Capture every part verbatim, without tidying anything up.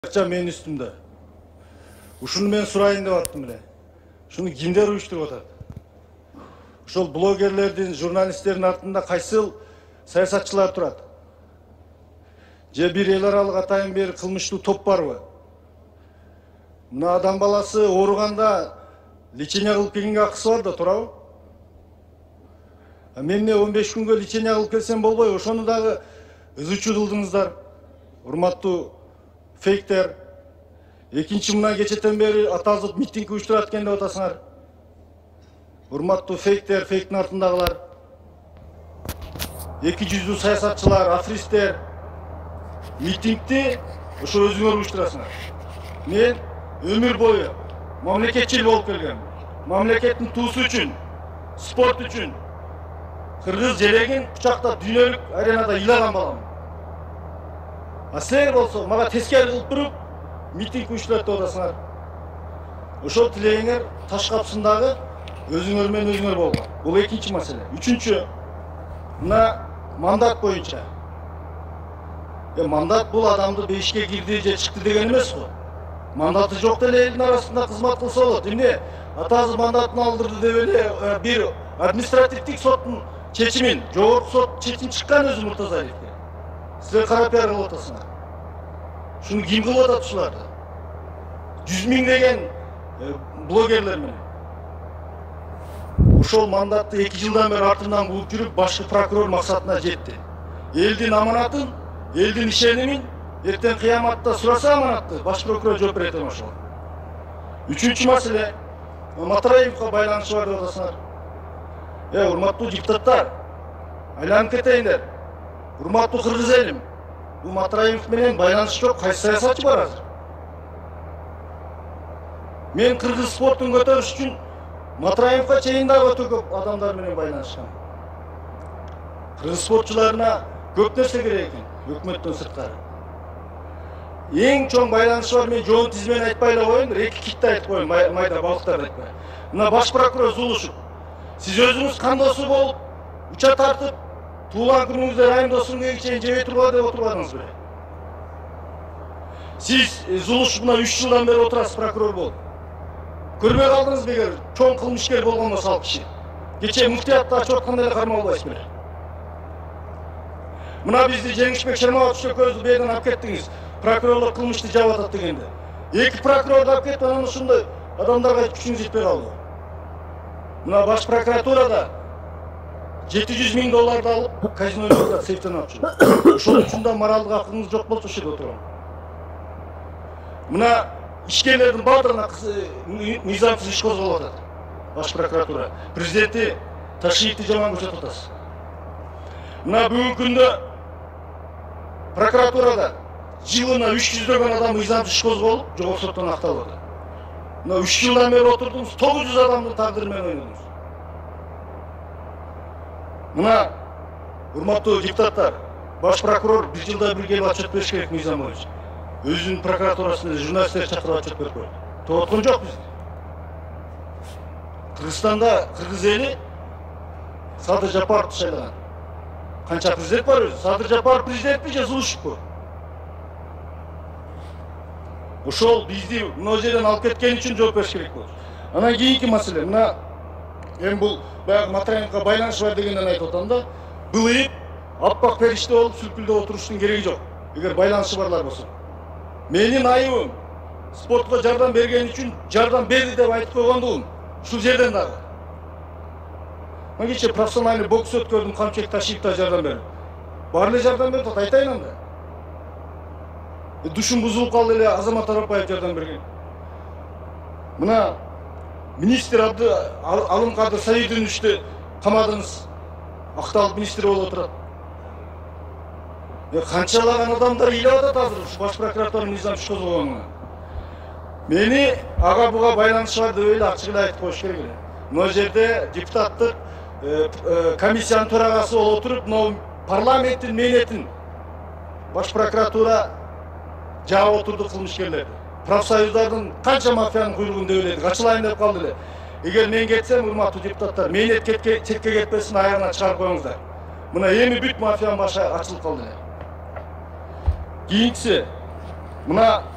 Акча менин үстүмдө. Ушуну мен сурайын деп аттым эле. Шуну кимдер уюштуруп атат? Ошол блогерлердин, журналисттердин артында кайсыл саясатчылар турат? Же бир эл аралык атайын бир кылмыштуу топ барбы? Мына адам баласы ооруганда лечение кылып келгенге акысы бар да, туурабы? Мен эмне он беш күнгө лечение кылып келсем болбойбу? Ошону дагы ызычуу кылдыңыздар. Урматтуу фейктер. Экинчи мына кечетен бери аталык митинг уюштурат экен деп атасыңар. Урматтуу фейктер, фейктин артындагылар. Эки жүздүү саясатчылар, афристер. Митингди ошо өзүңөр уюштурасыңар. Мен өмүр бою мамлекетчил болуп келгем. Мамлекеттин туусу үчүн, спорт үчүн кыргыз желегин кучактап дүйнөлүк аренада ыйлаган баламын. А силер болсо мага тескери кылып туруп митинг уюштурат деп атасыңар. Ошол тилегиңер таш капсындагы өзүңөр менен өзүңөр болгон. Бул экинчи маселе. Үчүнчү, мына мандат боюнча. Э мандат бул адамды бешке кирди же чыкты деген эмес го. Мандаты жок деле элдин арасында кызмат кылса болот. Эмне атасы мандатын алдырды деп эле бир административдик соттун чечимин, жогорку сот чечим чыккан өзү Муртазалиевке. Силер кара пиар кылып атасыңар. Шуну ким кылып атат ушуларды? Жүз миңдеген блогерлер менен. Ошол мандатты эки жылдан бери артынан кууп жүрүп, башкы прокурор максатына жетти. Элдин аманатын, элдин ишенимин эртең кыяматта сураса аманатты, баш прокурор жооп берет эми ошого. Үчүнчү маселе, Матраевка байланышы бар деп атасыңар. Э, урматтуу депутаттар, айланып кетейиндер. Урматтуу кыргыз элим, бул Матраев менен байланышы жок кайсы саясатчы бар азыр? Мен кыргыз спортун көтөрүш үчүн Матраевка чейин дагы өтө көп адамдар менен байланышкан. Кыргыз спортчуларына көп нерсе керек экен, өкмөттөн сырткары. Эң чоң байланышы бар, мен жоон тизмени айтпай эле коеюн, эки китти айтып коеюн, майда балыктарды айтпай. Мына баш прокурор Зулушев, сиз өзүңүз кандосу болуп, уча тартып, туулган күнүңүздө айым досуңга чейин жебей тургула деп отурбадыңыз беле? Сиз Зулушев мына үч жылдан бери отурасыз прокурор болуп. Көрбөй калдыңыз бегер, чоң кылмышкер болгон болсо ал киши. Кече муфтиятты ачып атканда эле кармап албайсыз беле? Мына бизди Жеңишбек Шерматов көздү бээден алып кеттиңиз. Прокурорлор кылмышты жаап атат дегенде. Эки прокурорду алып кетип, анан ушундай адамдарга күчүңүз жетпей калды. Мына баш прокуратурада жети жүз миң долларды алып, казинодо сейфтен алып жүрөт. Ошол үчүн да моралдык акыңыз жок болчу ошол жерде отурган. Мына ишкерлердин баардыгына мыйзамсыз иш козголуп атат. Баш прокуратура, президенти Ташиевди жаман көрсөтүп атасыз. Мына бүгүнкү күндө прокуратурада жылына үч жүздөгөн адам мыйзамсыз иш козголуп, жогорку соттон акталып атат. Мына үч жылдан бери отурдуңуз, тогуз жүз адамдын тагдыры менен ойнодуңуз. Мына урматтуу депутаттар, баш прокурор бир жылда бир келип отчет бериш керек мыйзам боюнча. Өзүнүн прокуратурасына журналисттер чакырып отчет берип коет. Тооткон жок бизди. Кыргызстанда кыргыз эли Садыр Жапаровду шайлаган. Канча президент бар өзү? Садыр Жапаров президентпи же Зулушевпи? Ошол бизди мына жерден алып кеткен үчүн жооп бериш керек болот. Анан кийинки маселе, мына эми бул баягы Матраевка байланышы бар дегенден айтып атам да, былыйып, аппак периште болуп сүлкүлдөп отуруштун кереги жок. Эгер байланышы барлар болсо. Менин айыбым спортко жардам берген үчүн жардам берди деп айтып койгондугум ушул жерден дагы. Мен кече профессиональный бокс өткөрдүм, Камчек Ташиев да жардам берди. Бар эле жардам берди, айтайын анда. Душум бузулуп калды эле, Азамат Арапбаев жардам берген. Мына министр Алымкадыр Саидиновичти камадыңыз, акталык министр болуп отурат. Канчалаган адамдар ыйлап атат азыр ушу баш прокуратуранын мыйзамсыз иш козгогонуна. Мени ага буга байланышы бар деп эле ачык эле айтып коюш керек эле. Мына жерде депутаттык комиссиянын төрагасы болуп отуруп, мына парламенттин мээнетин баш прокуратура жаап отурду кылмышкерлерди. Профсоюздардын канча мафиянын куйругун деп эле качылайын деп калды эле. Эгер мен кетсем, урматтуу депутаттар, мээнет четке кетпесин, аягына чыгарып коюңуздар. Мына эми бүт мафиянын башы ачылып калды эле. Кийинкisi, мына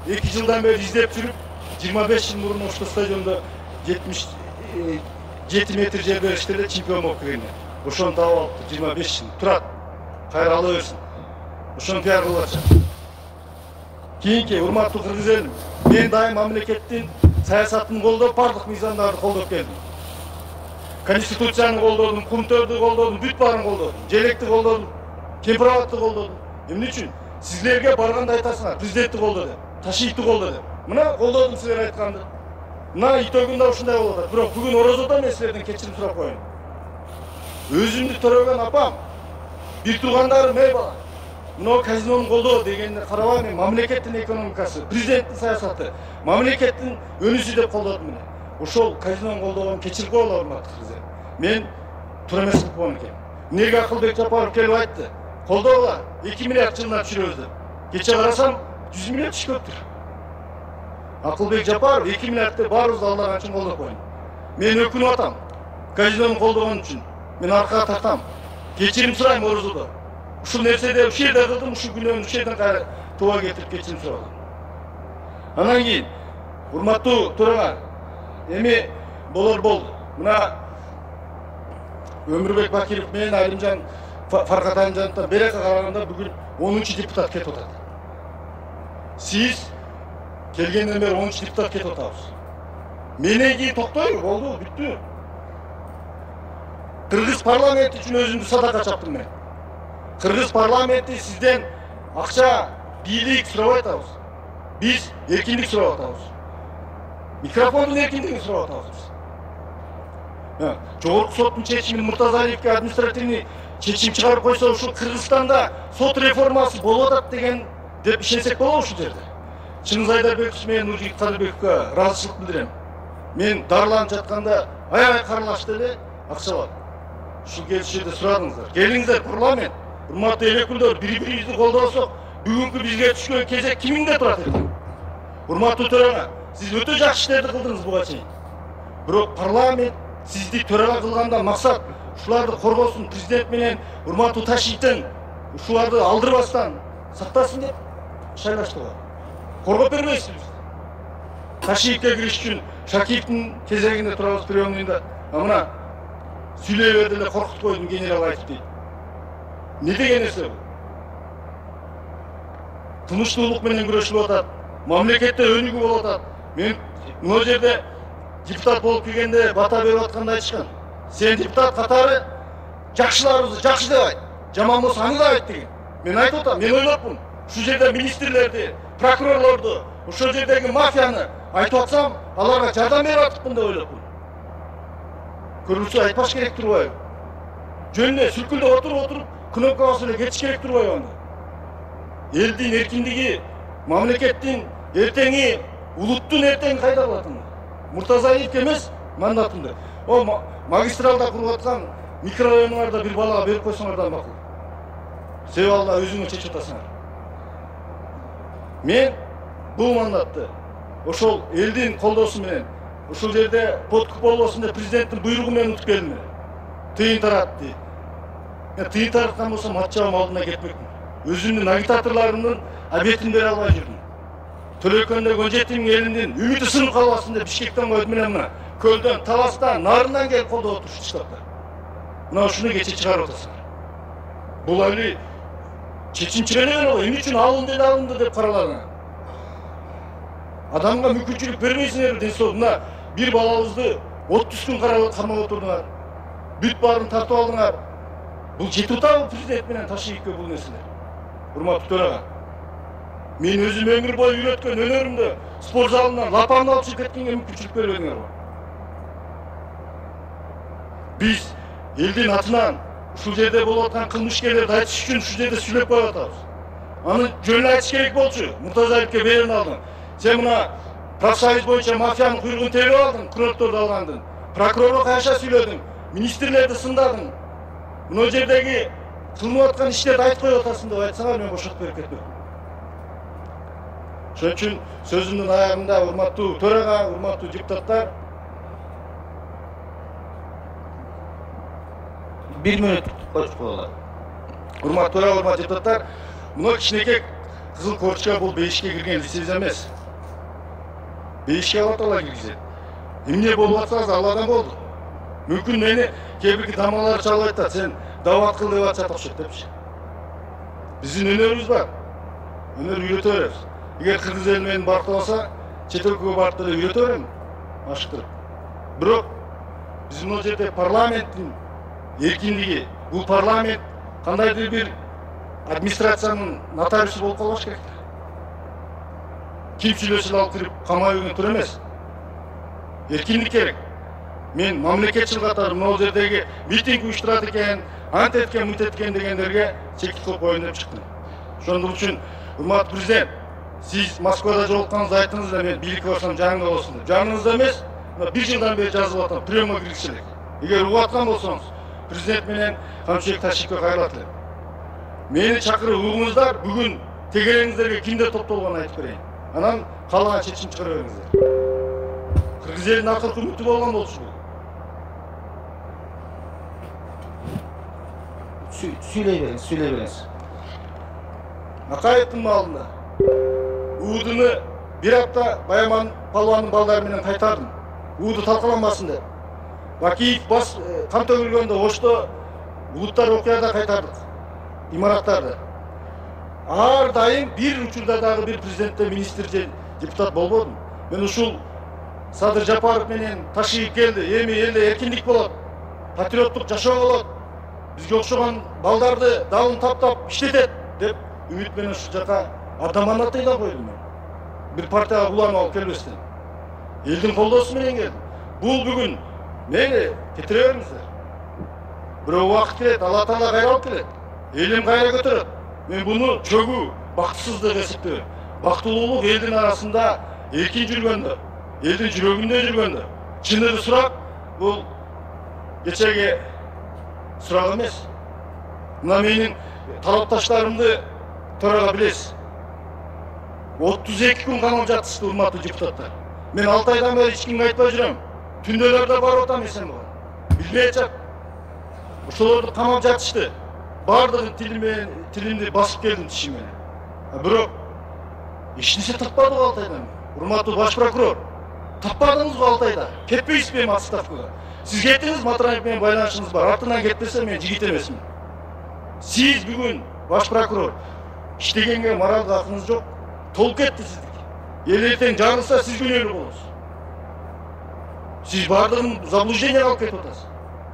эки жылдан бeri издеп жүрүп, жыйырма беш жыл мурун ошол стадиондо жетимиш жети метр жер бериште эле чемпион болуп келген. Ошону таап алыпты, жыйырма беш жыл турат. Кайра ала берсин. Ошону пиар кылып атышат. Кийинки урматтуу кыргыз элим, мен дайым мамлекеттин саясатын колдоп, бардык мыйзамдарды колдоп келдим. Конституцияны колдодум, кумтөрдү колдодум, бүт баарын колдодум, желекти колдодум, кемпирабадты колдодум. Эмне үчүн? Сиздерге барганда айтасыңар, президентти колдо деп, Ташиевти колдо деп. Мына колдодум силер айтканды. Мына итөгүндө ушундай болуп атат. Бирок бүгүн орозодо мен силерден кечирим сурап коеюн. Өзүмдү төрөгөн апам, бир туугандарым, эй бала, мына казинону колдоо дегенде карабай, мен мамлекеттин экономикасы, президенттин саясаты, мамлекеттин өнүсү деп колдодум мына. Ошол казинону колдогон кечирип коелу урматтуу кыргыз. Мен туура эмес кылып койгон экенмин. Эмнеге Акылбек Жапаров келип айтты? Колдоогула эки миллиард жылына түшүрөбүз деп. Кече карасам жүз миллиард түшкөптүр. Акылбек Жапаров эки миллиардты баарыбызды алдаган үчүн колдоп коюн. Мен өкүнүп атам. Казинону колдогон үчүн. Мен аркага тартам. Кечирим сурайм орозодо. Ушул нерседе ушул жерде кылдым, ушул күнөөнү ушул жерден кайра тууга кетирип кечирим сурадым. Анан кийин урматтуу төрага, эми болор болду. Мына Өмүрбек Бакиров менен Алимжан Фаркат Алимжановдон береке караганда бүгүн онунчу депутат кетип атат. Сиз келгенден бери онунчу депутат кетип атабыз. Менен кийин токтойбу, болду, бүттү. Кыргыз парламенти үчүн өзүмдү садака чаптым мен. Кыргыз парламенти сизден акча, бийлик сурабай атабыз. Биз эркиндик сурап атабыз. Микрофондун эркиндигин сурап атабыз. Жогорку соттун чечимин Муртазалиевге административный чечим чыгарып койсо, ушул Кыргызстанда сот реформасы болуп атат деген деп ишенсек болобу ушул жерде. Чыңгыз Айдарбеков менен Нуржигит Кадырбековго ыраазычылык билдирем. Мен дарыланып жатканда аябай каралашты эле акча бар. Ушул келишиде сурадыңыздар. Келиңиздер парламент, урматтуу эл өкүлдөр, бири-бирибизди колдосок, бүгүнкү бизге түшкөн кезек кимиңде турат экен? Урматтуу төрага, сиз өтө жакшы иштерди кылдыңыз буга чейин. Бирок парламент сизди төрага кылганда максат ушуларды коргосун, президент менен урматтуу Ташиевтен ушуларды алдырбастан сактасын деп шайлашты го. Коргоп бербейсизби? Ташиевке кириш үчүн Шакиевдин кезегинде турабыз приемныйда. А мына сүйлөй берди эле коркутуп койдум генерал айтып дейт. Не деген нерсе бул? Тынычтуулук менен күрөшүлүп атат. Мамлекетте өнүгүү болуп атат. Мен мына жерде депутат болуп келгенде бата берип атканда айтышкан. Сен депутат катары жакшыларыбызды жакшы деп айт, жаман болсо аны да айт деген. Мен айтып атам, мен ойлопмун. Ушул жерде министрлерди, прокурорлорду, ушул жердеги мафияны айтып атсам, аларга жардам берип атыпмын деп ойлопмун. Көрүнсө айтпаш керек турбайбы? Жөнүнө сүркүлдөп отуруп отуруп, кнопка басып эле кетиш керек турбайбы анда? Элдин эркиндиги, мамлекеттин эртеңи, улуттун эртеңи кайда калат? Муртазалиевке эмес мандатымды. О магистралда куруп аткан микрорайонуларда бир балага берип койсоңор да макул. Себеби алда өзүңө чечип атасыңар. Мен бул мандатты ошол элдин колдоосу менен, ушул жерде подкуп болбосун деп президенттин буйругу менен утуп келдим. Тыйын таратты. Мен тыйын тараткан болсом ат жабам алдына кетмекмин. Өзүмдүн агитаторлорумдун обетин бере албай жүрдүм. Төлөкөндө он жети миң элимдин үмүтү сынып калбасын деп Бишкектен койдум менен мына көлдөн, таластан, нарынан келип колдоп отурушты штабта. Мына ушуну кече чыгарып атасыңар. Бул али чечим чыгарып го, эмне үчүн алынды эле алынды деп караладың. Адамга мүмкүнчүлүк бербейсиңер ден соң мына бир балабызды отуз күн кармап отурдуңар. Бүт баарын тартып алдыңар. Бул жетип атабы президент менен Ташиевке бул нерселер? Урматтуу төрага. Мен өзүм өмүр бою үйрөткөн өнөрүмдү спорт залынан лапамды алып чыгып кеткенге мүмкүнчүлүк бербедиңер го. Биз элдин атынан ушул жерде болуп аткан кылмышкерлерди айтыш үчүн ушул жерде сүйлөп коюп атабыз. Аны жөнүн айтыш керек болчу. Муртазалиевке берин алдың. Сен мына профсоюз боюнча мафиянын куйругун тебип алдың, кнопторду алгандын. Прокурорго кайша сүйлөдүң, министрлерди сындадың. Мына жердеги кылынып аткан иштерди айтып коюп атасың деп айтсаңар, мен бошотуп берип кетмекмин. Ошон үчүн сөзүмдүн аягында урматтуу төрага, урматтуу депутаттар, бир мүнөт коюп коелу. Урматтуу төрага, урматтуу депутаттар, мына кичинекей Кызыл Корчка бул бейишке кирген лиценз эмес. Бейишке алат ала киргизет. Эмне болуп атсаңыз Алладан болду. Мүмкүн мени кээ бир тамалар чалып айтат, сен дават кыл деп атышат окшойт депчи. Биздин өнөрүбүз бар. Өнөр үйрөтө беребиз. Эгер кыргыз эл мени барктабаса, чет өлкөгө барып деле үйрөтө берем. Ашыктырып. Бирок биз мына жерде парламенттин эркиндиги, бул парламент кандайдыр бир администрациянын нотариусу болуп калбаш керек. Ким сүйлөсүн алып кирип камайбеген тур эмес. Эркиндик керек. Мен мамлекетчил катары мына жердеги митинг уюштурат экен, ант эткен, мынт эткен дегендерге чектик коюп коеюн деп чыктым. Ошондук үчүн, урматтуу президент, сиз Москвада жолукканыңызды айттыңыз эле, мен бийликке барсам жаныңда болсун деп. Жаныңызда эмес, бир жылдан бери жазып атам, приемга киргизчилик. Эгер угуп аткан болсоңуз, президент менен Камчыбек Ташиевке кайрылат элем. Мени чакырып угуңуздар, бүгүн тегереңиздерге кимдер топтолгонун айтып берейин. Анан калган чечим чыгара бериңиздер. Кыргыз элинин акыркы үмүтү болгон болчу бул. Сүйлей бериңиз, сүйлей бериңиз. Акаевдин маалында уудуну бир апта Баяман Палуандын балдары менен кайтардым. Ууду талкаланбасын деп. Бакиев бас кан төгүлгөндө Ошто булуттар окуяда кайтардык. Имараттарды. Ар дайым бир учурда дагы бир президентте министр же депутат болбодум. Мен ушул Садыр Жапаров менен Ташиев келди. Эми элде эркиндик болот. Патриоттук жашоо болот. Бизге окшогон балдарды далын таптап иштетет деп үмүт менен ушул жака атаманат ыйлап койдум мен. Бир партияга уланып алып келбестен. Элдин колдоосу менен келдим. Бул бүгүн мени кетире бериңиздер. Бирок убакыт келет, Алла Таала кайра алып келет. Элим кайра көтөрөт. Мен буну чөгүү, бактысыздык эсептейм. Бактылуулук элдин арасында эркин жүргөндө, элдин жүрөгүндө жүргөндө. Чыныгы сурак бул кечеги сурак эмес. Мына менин талапташтарымды төрага билесиз. отуз эки күн камап жатышты, урматтуу депутаттар. Мен алты айдан бери эч кимге айтпай жүрөм. Түндөлөрдө барып атам эсен болгон. Билбей атат. Ошолорду камап жатышты. Бардыгын тилимен, тилимди басып келдим тишим менен. Бирок эч нерсе таппадык алты айдан. Урматтуу баш прокурор, таппадыңызбы алты айда? Кетпейсизби эми отставкага? Сиз кеттиңиз, Матраев менен байланышыңыз бар. Артынан кетпесе мен жигит эмесмин. Сиз бүгүн баш прокурор иштегенге моралдык акыңыз жок. Толуп кетти сиздики. Эл эртең жарылса сиз күнөөлүү болосуз. Сиз бардыгын заблужденияга алып кетип атасыз.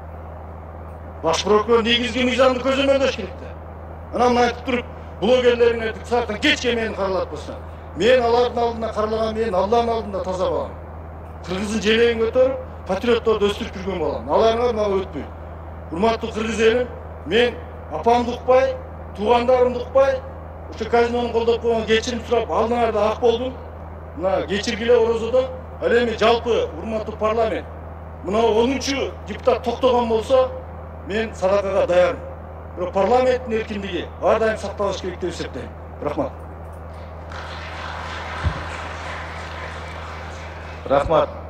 Баш прокурор негизги мыйзамды көзөмөлдөш керек да. Анан айтып туруп, блогерлериңер сааттан кечке мени каралатпаса, мен алардын алдында каралаган, мен Алланын алдында таза балам. Кыргыздын желегин көтөрүп, патриотторду өстүрүп жүргөн балам. Аларыңар мага өтпөй. Урматтуу кыргыз элим, мен апамды укпай, туугандарымды укпай, ошо казинону колдоп койгон кечирим сурап, алдыңарда ак болдум. Мына кечиргиле орозодо, ал эми жалпы урматтуу парламент. Мына онунчу депутат токтогон болсо, мен садакага даярмын. Бирок парламенттин эркиндиги ар дайым сакталыш керек деп эсептейм. Рахмат. Рахмат.